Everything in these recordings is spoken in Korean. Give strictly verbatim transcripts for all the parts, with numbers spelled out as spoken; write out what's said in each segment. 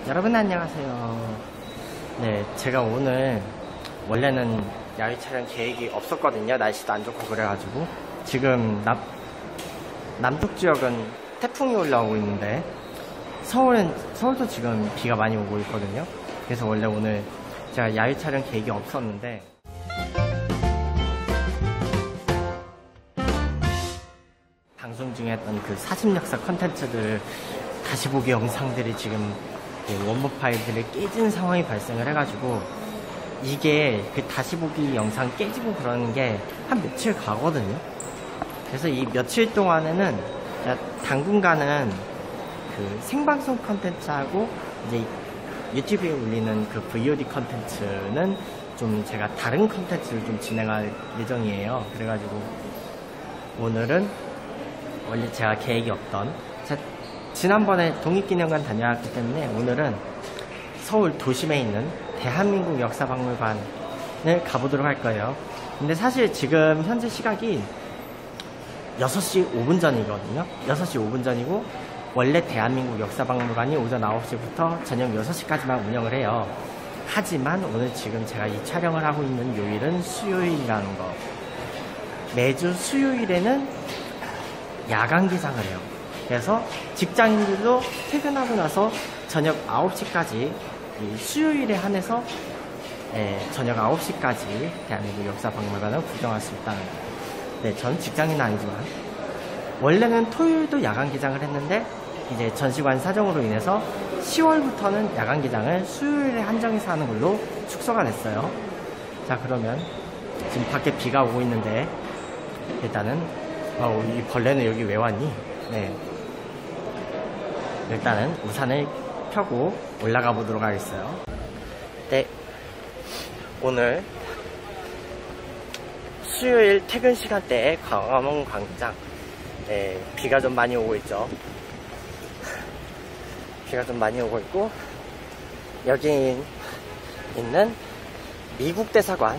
여러분 안녕하세요. 네, 제가 오늘 원래는 야외 촬영 계획이 없었거든요. 날씨도 안 좋고 그래가지고 지금 남, 남쪽 지역은 태풍이 올라오고 있는데 서울은, 서울도 지금 비가 많이 오고 있거든요. 그래서 원래 오늘 제가 야외 촬영 계획이 없었는데 방송 중에 했던 그 사십 역사 컨텐츠들 다시 보기 영상들이 지금 원본 파일들이 깨진 상황이 발생을 해가지고 이게 그 다시 보기 영상 깨지고 그러는 게 한 며칠 가거든요. 그래서 이 며칠 동안에는 당분간은 그 생방송 컨텐츠하고 이제 유튜브에 올리는 그 브이오디 컨텐츠는 좀 제가 다른 컨텐츠를 좀 진행할 예정이에요. 그래가지고 오늘은 원래 제가 계획이 없던 제가 지난번에 독립기념관 다녀왔기 때문에 오늘은 서울 도심에 있는 대한민국 역사박물관을 가보도록 할 거예요. 근데 사실 지금 현재 시각이 여섯 시 오 분 전이거든요. 여섯 시 오 분 전이고 원래 대한민국 역사박물관이 오전 아홉 시부터 저녁 여섯 시까지만 운영을 해요. 하지만 오늘 지금 제가 이 촬영을 하고 있는 요일은 수요일이라는 거. 매주 수요일에는 야간 개장을 해요. 그래서 직장인들도 퇴근하고 나서 저녁 아홉 시까지 수요일에 한해서 예, 저녁 아홉 시까지 대한민국 역사박물관을 구경할 수 있다는 거예요. 네, 전 직장인은 아니지만 원래는 토요일도 야간 개장을 했는데 이제 전시관 사정으로 인해서 시월부터는 야간 개장을 수요일에 한정해서 하는 걸로 축소가 됐어요. 자, 그러면 지금 밖에 비가 오고 있는데 일단은 어, 이 벌레는 여기 왜 왔니? 네. 일단은 우산을 펴고 올라가 보도록 하겠어요. 네. 오늘 수요일 퇴근 시간대에 광화문 광장. 네, 비가 좀 많이 오고 있죠. 비가 좀 많이 오고 있고 여기 있는 미국 대사관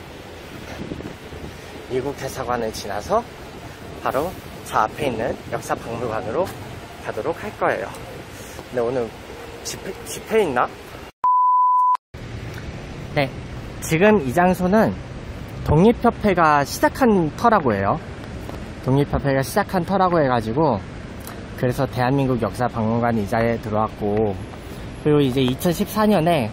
미국 대사관을 지나서 바로 저 앞에 있는 역사박물관으로 가도록 할 거예요. 근데 오늘 집회, 집회 있나? 네, 지금 이 장소는 독립협회가 시작한 터라고 해요. 독립협회가 시작한 터라고 해가지고 그래서 대한민국 역사박물관 이자에 들어왔고, 그리고 이제 이천십사 년에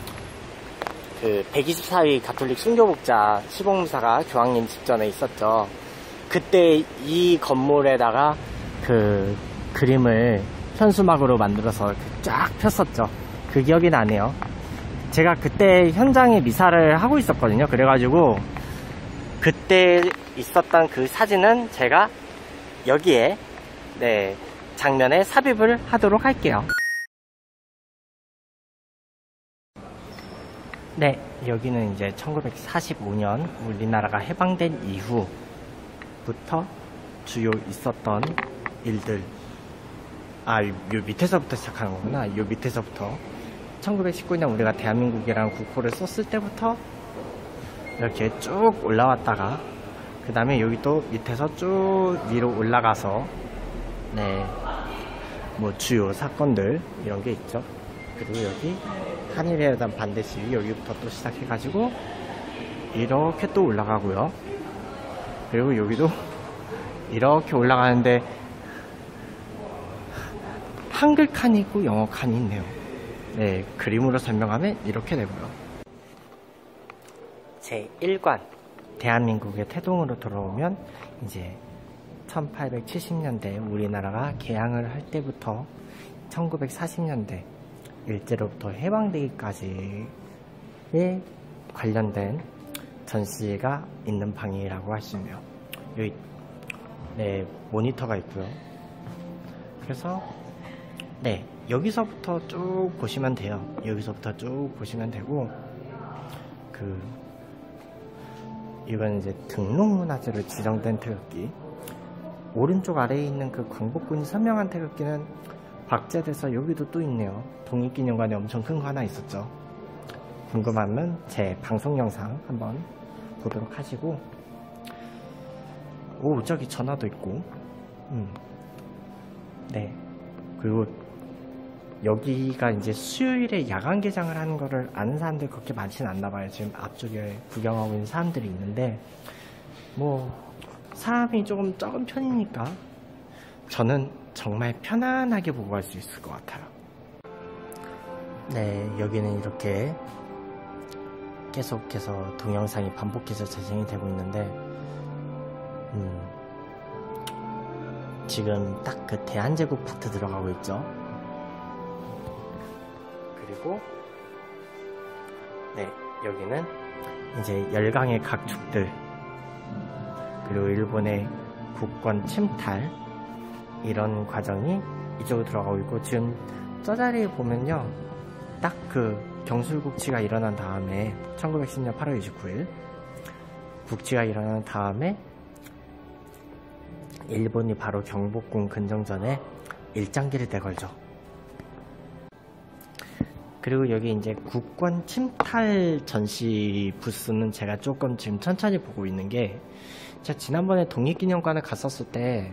그 백이십사 위 가톨릭 순교복자 시봉사가 교황님 직전에 있었죠. 그때 이 건물에다가 그 그림을 현수막으로 만들어서 쫙 폈었죠. 그 기억이 나네요. 제가 그때 현장에 미사를 하고 있었거든요. 그래가지고 그때 있었던 그 사진은 제가 여기에 네 장면에 삽입을 하도록 할게요. 네, 여기는 이제 천구백사십오 년 우리나라가 해방된 이후부터 주요 있었던 일들. 아, 요 밑에서부터 시작하는 거구나. 요 밑에서부터 천구백십구 년 우리가 대한민국이라는 국호를 썼을 때부터 이렇게 쭉 올라왔다가 그 다음에 여기 또 밑에서 쭉 위로 올라가서 네, 뭐 주요 사건들 이런 게 있죠. 그리고 여기 한일에 대한 반대 시위 여기부터 또 시작해가지고 이렇게 또 올라가고요. 그리고 여기도 이렇게 올라가는데 한글 칸이 있고 영어 칸이 있네요. 네, 그림으로 설명하면 이렇게 되고요. 제일 관 대한민국의 태동으로 돌아오면 이제 천팔백칠십 년대 우리나라가 개항을 할 때부터 천구백사십 년대 일제로부터 해방되기까지에 관련된 전시가 있는 방이라고 할 수 있네요. 여기 네, 모니터가 있고요. 그래서 네, 여기서부터 쭉 보시면 돼요. 여기서부터 쭉 보시면 되고, 그 이건 이제 등록문화재로 지정된 태극기. 오른쪽 아래에 있는 그 광복군이 선명한 태극기는 박제돼서 여기도 또 있네요. 독립기념관에 엄청 큰 거 하나 있었죠. 궁금하면 제 방송 영상 한번 보도록 하시고, 오, 저기 전화도 있고, 음, 네, 그리고 여기가 이제 수요일에 야간 개장을 하는 거를 아는 사람들 그렇게 많지는 않나 봐요. 지금 앞쪽에 구경하고 있는 사람들이 있는데, 뭐 사람이 조금 적은 편이니까 저는 정말 편안하게 보고 갈 수 있을 것 같아요. 네, 여기는 이렇게 계속해서 동영상이 반복해서 재생이 되고 있는데, 음, 지금 딱 그 대한제국 파트 들어가고 있죠. 그리고 네, 여기는 이제 열강의 각축들, 그리고 일본의 국권 침탈, 이런 과정이 이쪽으로 들어가고 있고, 지금 저 자리에 보면요, 딱 그 경술국치가 일어난 다음에 천구백십 년 팔월 이십구일 국치가 일어난 다음에 일본이 바로 경복궁 근정전에 일장기를 내걸죠. 그리고 여기 이제 국권 침탈 전시 부스는 제가 조금 지금 천천히 보고 있는 게, 제가 지난번에 독립기념관을 갔었을 때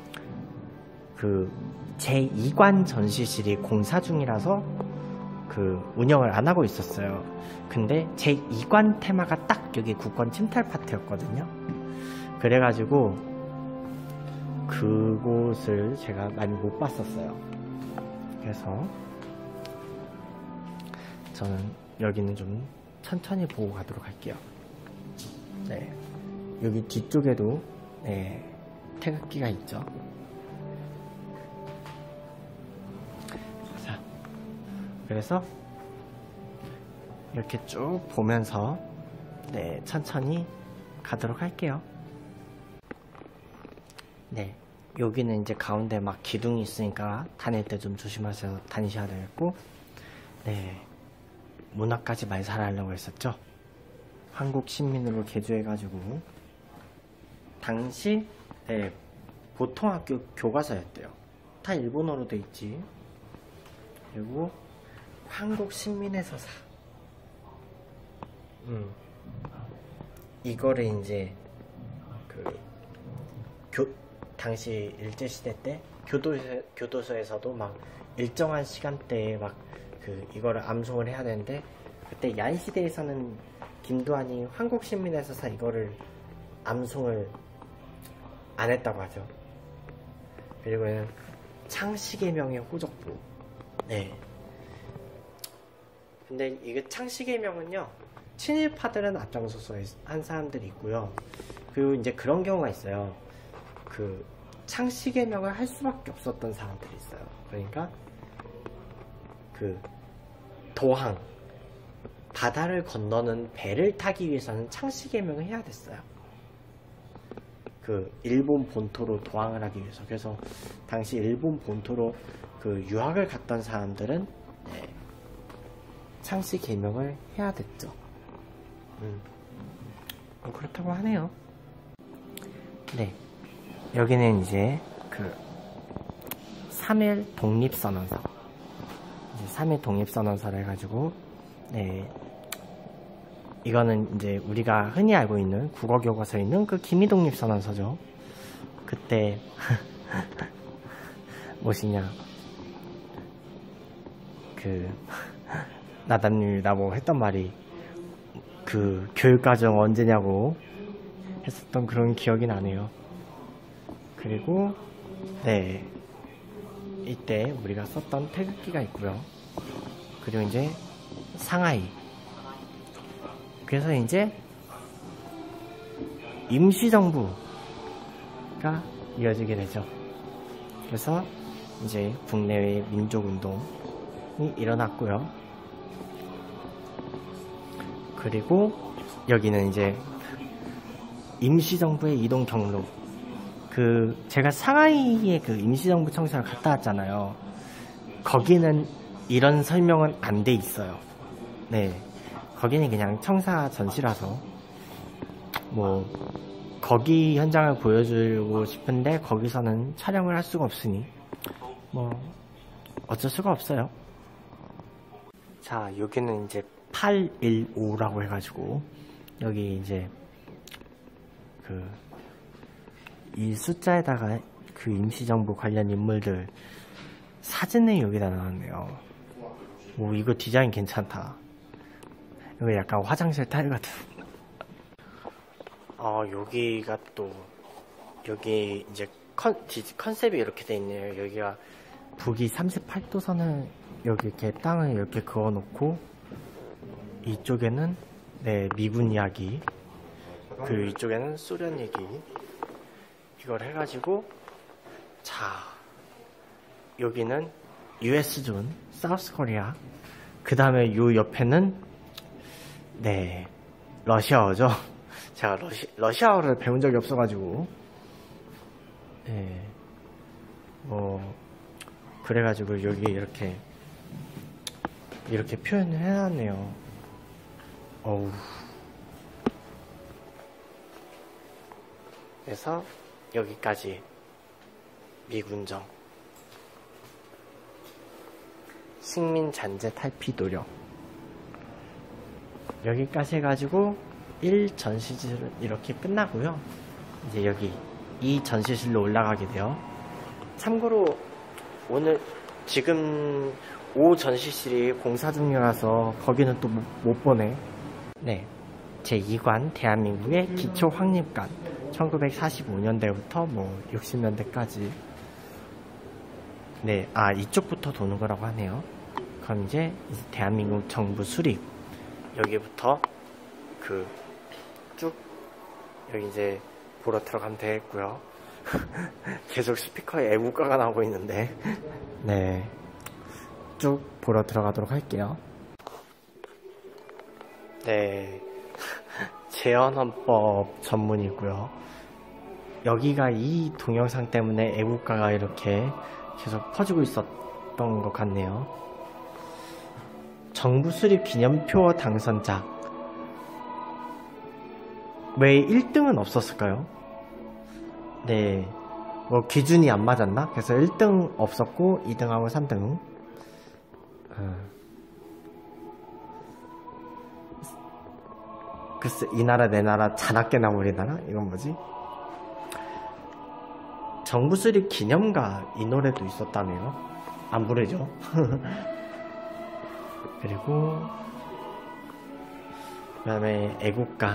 그 제이 관 전시실이 공사 중이라서 그 운영을 안 하고 있었어요. 근데 제이 관 테마가 딱 여기 국권 침탈 파트였거든요. 그래가지고 그곳을 제가 많이 못 봤었어요. 그래서 저는 여기는 좀 천천히 보고 가도록 할게요. 네, 여기 뒤쪽에도 네, 태극기가 있죠. 자, 그래서 이렇게 쭉 보면서 네, 천천히 가도록 할게요. 네, 여기는 이제 가운데 막 기둥이 있으니까 다닐 때 좀 조심하셔서 다니셔야 되겠고, 네, 문학까지 말살하려고 했었죠. 한국 신민으로 개조해가지고 당시 네, 보통학교 교과서였대요. 다 일본어로 돼 있지. 그리고 한국 신민의 서사. 음, 이거를 이제 그 교, 당시 일제시대 때 교도소, 교도소에서도 막 일정한 시간대에 막 그 이거를 암송을 해야 되는데, 그때 야인시대에서는 김두한이 한국 신민의 서사 이거를 암송을 안 했다고 하죠. 그리고는 창식의 명의 호적부. 네. 근데 이게 창식의 명은요, 친일파들은 앞장서서 한 사람들이 있고요. 그리고 이제 그런 경우가 있어요. 그 창식의 명을 할 수밖에 없었던 사람들이 있어요. 그러니까 그 도항, 바다를 건너는 배를 타기 위해서는 창식의 명을 해야 됐어요. 그 일본 본토로 도항을 하기 위해서. 그래서 당시 일본 본토로 그 유학을 갔던 사람들은 네, 창씨 개명을 해야 됐죠. 음. 뭐 그렇다고 하네요. 네, 여기는 이제 그 삼일 독립선언서, 이제 삼일 독립선언서를 해가지고, 네, 이거는 이제 우리가 흔히 알고 있는 국어교과서에 있는 그 기미독립선언서죠. 그때 무엇이냐, 그 나담님이 나보고 했던 말이 그 교육과정 언제냐고 했었던 그런 기억이 나네요. 그리고 네, 이때 우리가 썼던 태극기가 있고요. 그리고 이제 상하이. 그래서 이제 임시정부가 이어지게 되죠. 그래서 이제 국내외 민족운동이 일어났고요. 그리고 여기는 이제 임시정부의 이동 경로. 그 제가 상하이에 그 임시정부 청사를 갔다 왔잖아요. 거기는 이런 설명은 안 돼 있어요. 네, 거기는 그냥 청사 전시라서 뭐 거기 현장을 보여주고 싶은데 거기서는 촬영을 할 수가 없으니 뭐 어쩔 수가 없어요. 자, 여기는 이제 팔일오라고 해가지고 여기 이제 그 이 숫자에다가 그 임시정부 관련 인물들 사진을 여기다 나왔네요. 오, 이거 디자인 괜찮다. 이거 약간 화장실 타일 같은. 어, 여기가 또, 여기 이제 컨, 컨셉이 이렇게 돼 있네요. 여기가 북위 삼십팔 도선을 여기 이렇게 땅을 이렇게 그어 놓고, 이쪽에는, 네, 미군 이야기. 그리고 이쪽에는 소련 얘기. 이걸 해가지고, 자, 여기는 유에스 존, 사우스 코리아. 그 다음에 요 옆에는, 네, 러시아어죠. 제가 러시, 러시아어를 배운 적이 없어가지고, 네, 뭐, 그래가지고 여기 이렇게, 이렇게 표현을 해놨네요. 어우. 그래서 여기까지 미군정. 식민 잔재 탈피 노력. 여기까지 해가지고 일 전시실은 이렇게 끝나고요. 이제 여기 이 전시실로 올라가게 돼요. 참고로 오늘 지금 오 전시실이 공사 중이라서 거기는 또 못 보네. 네, 제이 관 대한민국의 기초 확립관. 천구백사십오 년대부터 뭐 육십 년대까지. 네, 아, 이쪽부터 도는 거라고 하네요. 그럼 이제 대한민국 정부 수립. 여기부터 그 쭉 여기 이제 보러 들어가면 되겠고요. 계속 스피커에 애국가가 나오고 있는데. 네, 쭉 보러 들어가도록 할게요. 네, 재헌헌법 전문이고요. 여기가 이 동영상 때문에 애국가가 이렇게 계속 퍼지고 있었던 것 같네요. 정부 수립 기념표 당선자. 왜 일 등은 없었을까요? 네, 뭐 기준이 안 맞았나? 그래서 일 등 없었고 이 등하고 삼 등. 어. 글쎄, 이 나라 내 나라 자나깨나 우리나라? 이건 뭐지? 정부 수립 기념가, 이 노래도 있었다네요. 안 부르죠? 그리고 그 다음에 애국가.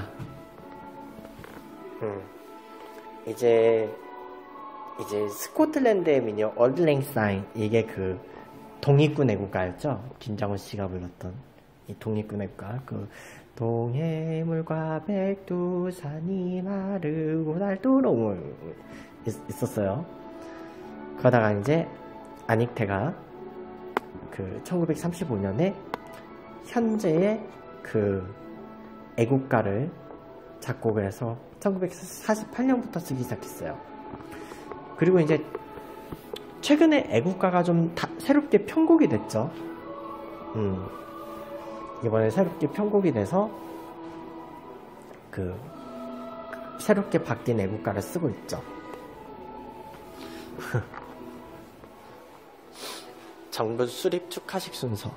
음. 이제 이제 스코틀랜드의 미녀 얼드랭사인, 이게 그 독립군 애국가였죠. 김장훈 씨가 불렀던 이 독립군 애국가. 그 동해물과 백두산이 마르고 날도록 있었어요. 그러다가 이제 안익태가 그 천구백삼십오 년에 현재의 그 애국가를 작곡을 해서 천구백사십팔 년부터 쓰기 시작했어요. 그리고 이제 최근에 애국가가 좀 다 새롭게 편곡이 됐죠. 음. 이번에 새롭게 편곡이 돼서 그 새롭게 바뀐 애국가를 쓰고 있죠. 정부 수립 축하식 순서.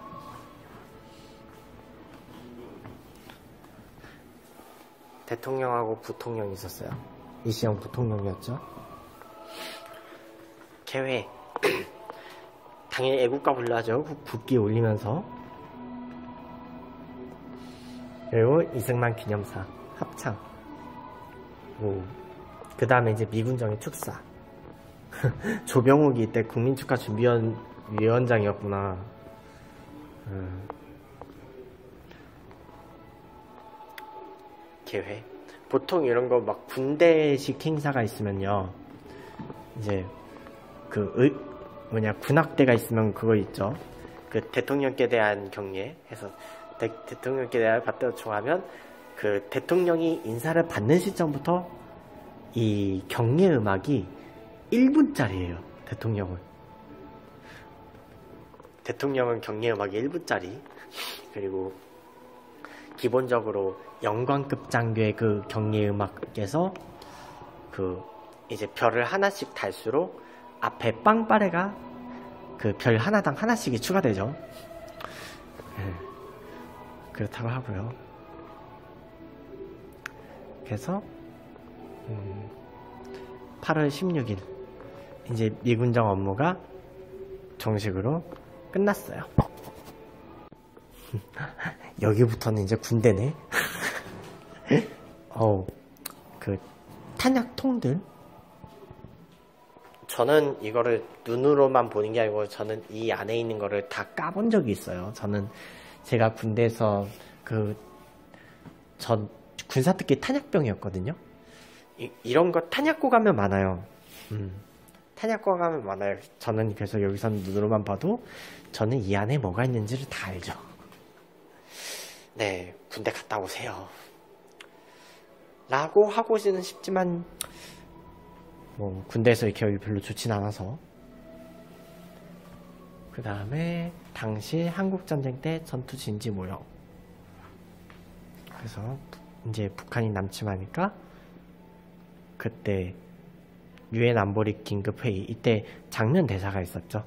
대통령하고 부통령이 있었어요. 이시영 부통령이었죠. 개회. 당연히 애국가 불러야죠. 국기 올리면서. 그리고 이승만 기념사 합창. 그 다음에 이제 미군정의 축사. 조병욱이 이때 국민축하준비위원 위원장이었구나. 음. 개회. 보통 이런 거 막 군대식 행사가 있으면요, 이제 그 의, 뭐냐 군악대가 있으면 그거 있죠. 그 대통령께 대한 경례 해서 대, 대통령께 대한 받들어 중하면 그 대통령이 인사를 받는 시점부터 이 경례 음악이 일 분짜리예요. 대통령은 대통령은 경례 음악이 일 분짜리. 그리고 기본적으로 영광급 장교의 그 경례 음악에서 그 이제 별을 하나씩 달수록 앞에 빵빠레가 그 별 하나당 하나씩이 추가되죠. 네. 그렇다고 하고요. 그래서 음, 팔월 십육일 이제 미군정 업무가 정식으로 끝났어요. 여기부터는 이제 군대네. 어우, 그 탄약통들. 저는 이거를 눈으로만 보는 게 아니고 저는 이 안에 있는 거를 다 까본 적이 있어요. 저는 제가 군대에서 그 전 군사특기 탄약병이었거든요. 이, 이런 거 탄약고 가면 많아요. 음, 탄약고 가면 많아요. 저는 그래서 여기서는 눈으로만 봐도 저는 이 안에 뭐가 있는지를 다 알죠. 네, 군대 갔다 오세요 라고 하고는 싶지만 뭐 군대에서 기억이 별로 좋진 않아서. 그 다음에 당시 한국전쟁 때 전투 진지 모형. 그래서 이제 북한이 남침하니까 그때 유엔 안보리 긴급회의, 이때 장면 대사가 있었죠.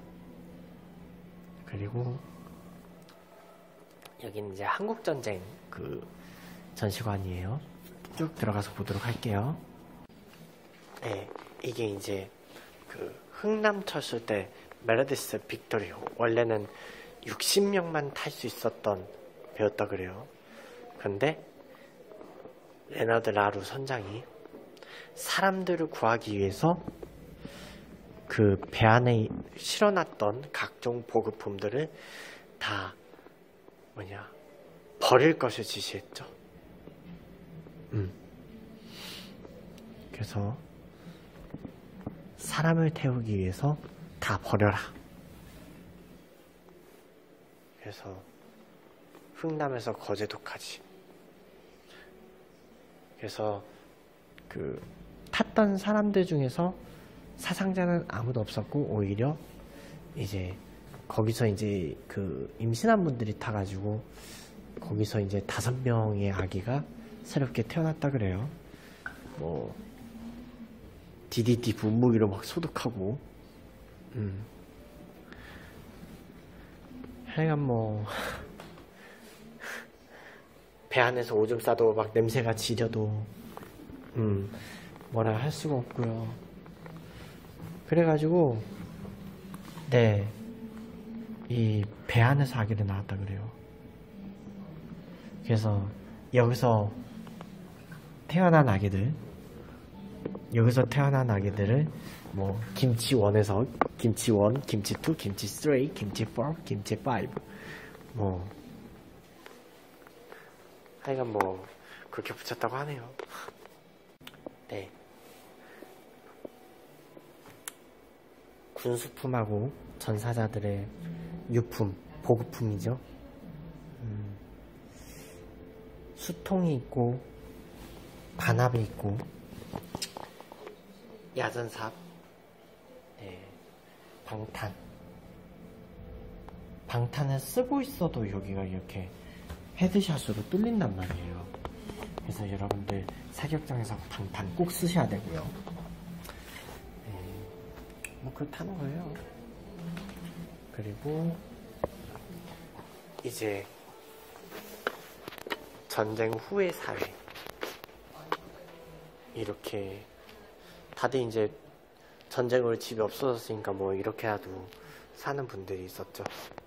그리고 여기는 이제 한국전쟁 그 전시관이에요. 쭉 들어가서 보도록 할게요. 네, 이게 이제 그 흥남철수 때 메르디스 빅토리, 원래는 육십 명만 탈 수 있었던 배였다 그래요. 근데 레너드 라루 선장이 사람들을 구하기 위해서 그 배 안에 실어놨던 각종 보급품들을 다 뭐냐 버릴 것을 지시했죠. 음. 그래서 사람을 태우기 위해서 다 버려라. 그래서 흥남에서 거제도까지. 그래서 그 탔던 사람들 중에서 사상자는 아무도 없었고, 오히려 이제 거기서 이제 그 임신한 분들이 타가지고 거기서 이제 다섯 명의 아기가 새롭게 태어났다 그래요. 뭐 디디티 분무기로 막 소독하고, 음. 하여간 뭐 배 안에서 오줌 싸도 막 냄새가 지려도 음 뭐라 할 수가 없고요. 그래가지고 네, 이 배 안에서 아기를 낳았다 그래요. 그래서 여기서 태어난 아기들, 여기서 태어난 아기들을 뭐 김치원에서 김치원, 김치투, 김치쓰리, 김치포, 김치파이브 뭐 하여간 뭐 그렇게 붙였다고 하네요. 네, 군수품하고 전사자들의 유품, 보급품이죠. 음, 수통이 있고 반합이 있고 야전삽, 네, 방탄. 방탄을 쓰고 있어도 여기가 이렇게 헤드샷으로 뚫린단 말이에요. 그래서 여러분들 사격장에서 방탄 꼭 쓰셔야 되고요. 네, 뭐 그렇다는 거예요. 그리고 이제 전쟁 후의 사회, 이렇게 다들 이제 전쟁으로 집이 없어졌으니까 뭐 이렇게라도 사는 분들이 있었죠.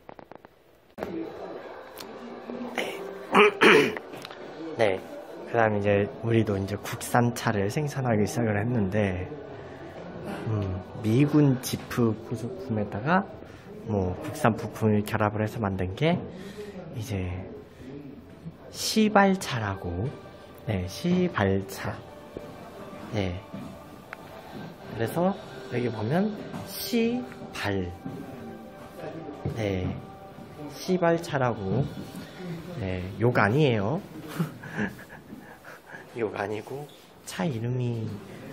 네, 그 다음 이제 우리도 이제 국산차를 생산하기 시작을 했는데, 음, 미군 지프 부속품에다가 뭐 국산 부품을 결합을 해서 만든 게 이제 시발차라고. 네, 시발차. 네, 그래서 여기 보면 시발, 네, 시발차라고. 네, 욕 아니에요. 욕 아니고 차 이름이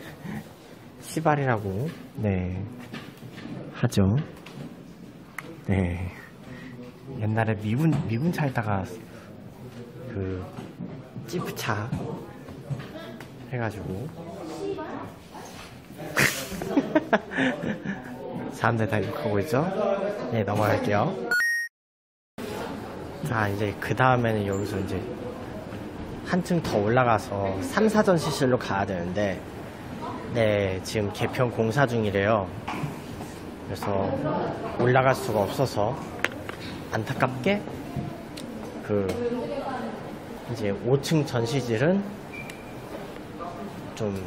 시발이라고 네 하죠. 네, 옛날에 미군 미군 차에다가 그 지프차 해가지고 사람들 다 욕하고 있죠. 네, 넘어갈게요. 자, 이제 그 다음에는 여기서 이제 한층 더 올라가서 삼 사전 시설로 가야 되는데, 네, 지금 개편 공사 중이래요. 그래서 올라갈 수가 없어서 안타깝게 그 이제 오 층 전시실은 좀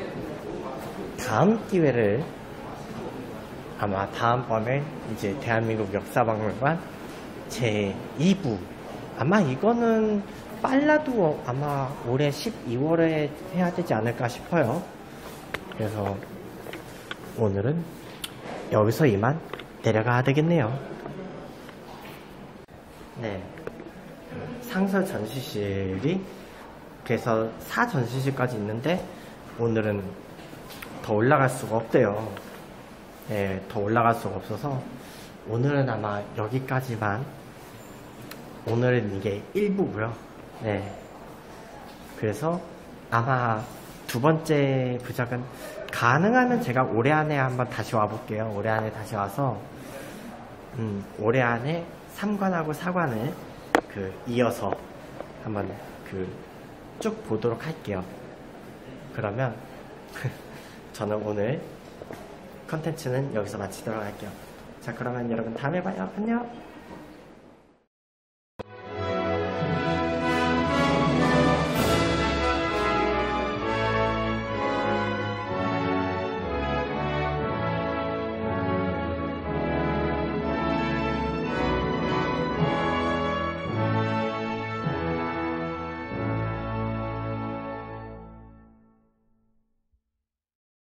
다음 기회를 아마 다음번에 이제 대한민국 역사박물관 제이 부 아마 이거는 빨라도 아마 올해 십이월에 해야 되지 않을까 싶어요. 그래서 오늘은 여기서 이만 내려가야 되겠네요. 네, 상설 전시실이 그래서 사 전시실까지 있는데 오늘은 더 올라갈 수가 없대요. 네, 더 올라갈 수가 없어서 오늘은 아마 여기까지만. 오늘은 이게 일 부고요. 네, 그래서 아마 두 번째 부작은 가능하면 제가 올해 안에 한번 다시 와볼게요. 올해 안에 다시 와서 음, 올해 안에 삼 관하고 사 관을 그 이어서 한번 그 쭉 보도록 할게요. 그러면 저는 오늘 컨텐츠는 여기서 마치도록 할게요. 자, 그러면 여러분 다음에 봐요. 안녕.